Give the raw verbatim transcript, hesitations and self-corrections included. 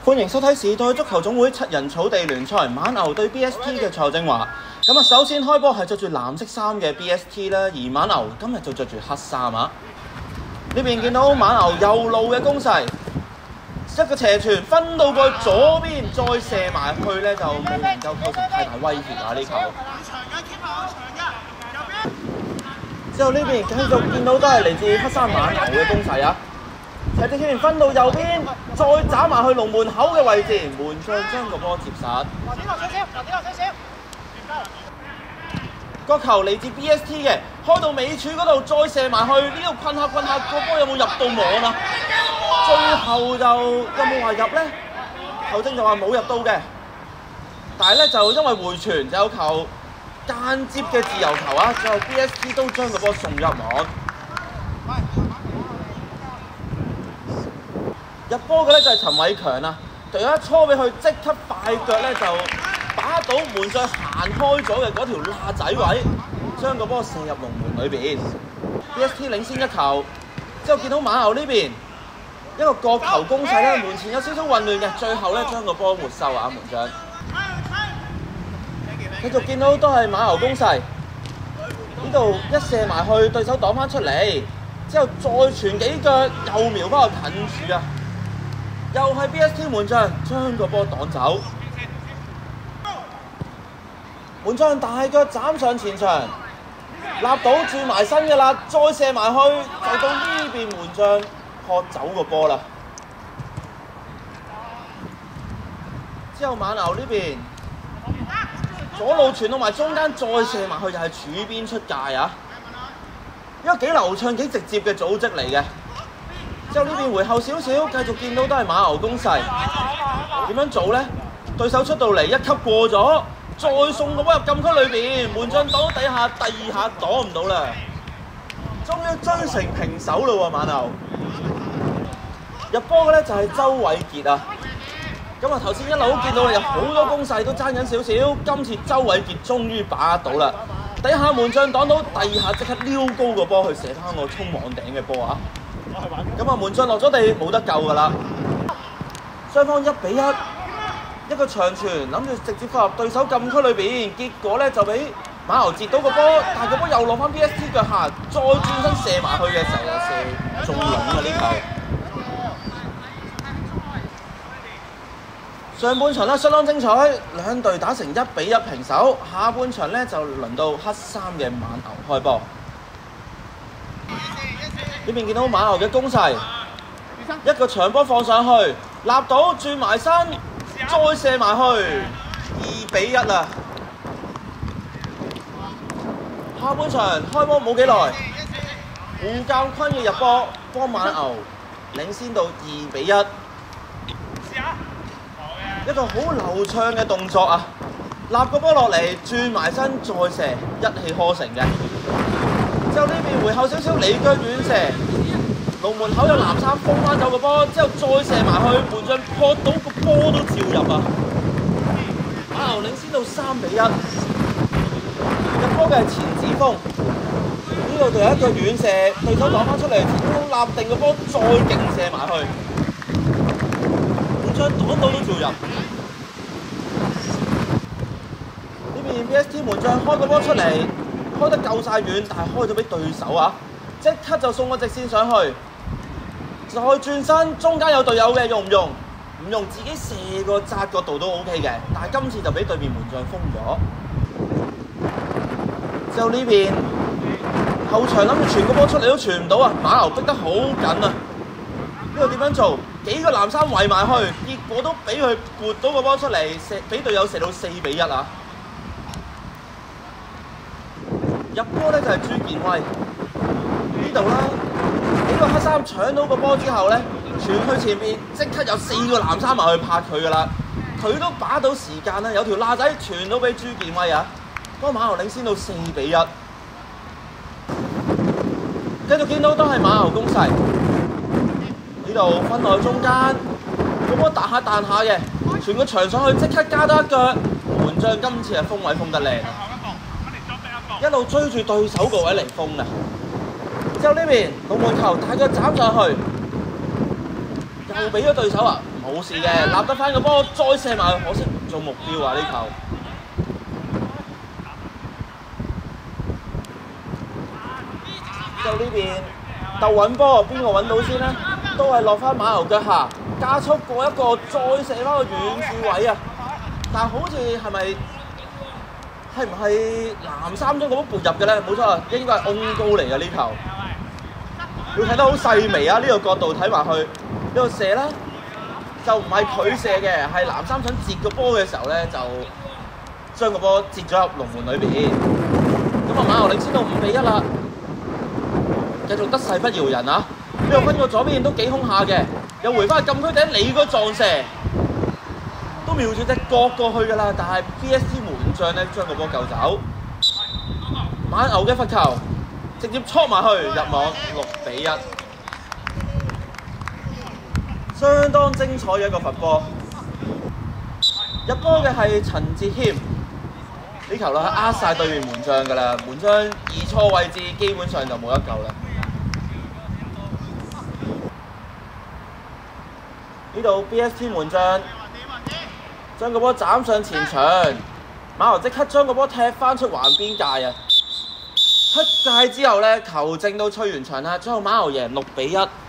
歡迎收睇時代足球總會七人草地聯賽馬牛對 B S T 嘅蔡正華。咁啊，首先開波係着住藍色衫嘅 B S T 啦，而馬牛今日就着住黑衫啊。呢邊見到馬牛右路嘅攻勢，一個斜傳分到過左邊，再射埋去咧就未能夠構成太大威脅啊！呢球。之後呢邊繼續見到都係嚟自黑衫馬牛嘅攻勢啊！斜地球分到右邊，再斬埋去龍門口嘅位置，門將將個波接實。個球嚟自 B S T 嘅，開到尾柱嗰度再射埋去，呢度困下困下，個波有冇入到網啊？最後就有冇話入呢？球證就話冇入到嘅，但係咧就因為回傳就有球間接嘅自由球啊，最後 B S T 都將個波送入網。入波嘅咧就係陳偉強啊，隊友一搓俾佢，即刻快腳咧就把到門將行開咗嘅嗰條罅仔位，將個波射入龍門裏邊。B S T 領先一球，之後見到馬牛呢邊一個角球攻勢咧，門前有少少混亂嘅，最後咧將個波沒收啊門將。繼續見到都係馬牛攻勢，呢度一射埋去，對手擋翻出嚟，之後再傳幾腳，又瞄翻個近柱啊！又係 B S T 門將將個波擋走，門將大腳斬上前場，立到轉埋身嘅啦，再射埋去就到呢邊門將撲走個波啦。之後馬牛呢邊左路傳到埋中間，再射埋去就係柱邊出界啊！一個幾流暢幾直接嘅組織嚟嘅。之後呢邊回後少少，繼續見到都係馬牛攻勢。點樣做呢？對手出到嚟一級過咗，再送個波入禁區裏邊，門將擋到底下，第二下擋唔到啦。終於追成平手啦喎，馬牛。入波嘅咧就係周偉傑啊。咁啊頭先一路都見到有好多攻勢都爭緊少少，今次周偉傑終於把握到啦。底下門將擋到，第二下即刻撩高個波去射翻個衝網頂嘅波啊！咁啊，門將落咗地冇得救㗎啦！雙方一比一，一個長傳諗住直接放入對手禁區裏邊，結果咧就俾馬牛截到個波，但係個波又落翻 B S T 腳下，再轉身射埋去嘅時候又射中籠啊！呢球上半場咧相當精彩，兩隊打成一比一平手。下半場咧就輪到黑衫嘅馬牛開波。呢邊見到馬牛嘅攻勢，一個長波放上去，立到轉埋身，再射埋去，二比一啦！下半場開波冇幾耐，胡教坤嘅入波幫馬牛領先到二比一。一個好流暢嘅動作啊！立個波落嚟，轉埋身再射，一氣呵成嘅。之後呢邊回後少少，離腳遠射，龍門口有藍衫封翻走個波，之後再射埋去，門將撲到個波都照入啊！馬牛領先到三比一。入波嘅係錢子峰，呢度就有一腳遠射，對手擋翻出嚟，錢子峰立定個波，再勁射埋去，門將擋到都照入。呢邊 B S T 門將開個波出嚟。開得夠晒遠，但係開咗俾對手啊！即刻就送個直線上去，再轉身，中間有隊友嘅，用唔用？唔用，自己射個窄角度都 O K 嘅，但係今次就俾對面門將封咗。之後呢邊後場諗住傳個波出嚟都傳唔到啊！馬牛逼得好緊啊！呢度點樣做？幾個藍衫圍埋去，結果都俾佢撥到個波出嚟，射俾隊友射到四比一啊！入波咧就係朱健威呢度啦，幾個黑衫搶到個波之後咧，傳去前面，即刻有四個藍衫埋去拍佢噶啦，佢都把到時間啦，有條罅仔傳到俾朱健威啊，幫馬牛領先到四比一。繼續見到都係馬牛攻勢，呢度分內中間，個波彈下彈下嘅，傳個長上去，即刻加多一腳，門將今次係封位封得靚啊！一路追住對手個位嚟封啊！之後呢邊龍門球大腳斬上去，又俾咗對手啊，唔冇事嘅，立得翻個波，再射埋，可惜唔中目標啊！呢球。之後呢邊鬥穩波，邊個揾到先呢？都係落翻馬牛腳下，加速過一個，再射翻個遠處位啊！但好似係咪係唔係藍衫將嗰波撥入嘅咧？冇錯，應該係翁高嚟嘅呢球。要睇得好細微啊！呢、這個角度睇埋去，呢、這個射咧就唔係佢射嘅，係藍衫想截個波嘅時候咧，就將個波截咗入龍門裏邊。咁啊，馬牛領先到五比一啦，繼續得勢不饒人啊！呢、這個分過左邊都幾兇下嘅，又回翻禁區頂你個撞射，都瞄住隻角過去㗎啦，但係 B S T 門將咧將個波救走。馬牛嘅罰球。直接戳埋去入網，六比一，相當精彩嘅一個罰波。入波嘅係陳哲謙，呢球咧呃晒對面門將㗎啦，門將移錯位置，基本上就冇得救啦。呢度 B S T 門將將個波斬上前場，馬牛即刻將個波踢翻出橫邊界啊！出界之後咧，球證都吹完場啦，最後馬牛贏六比一。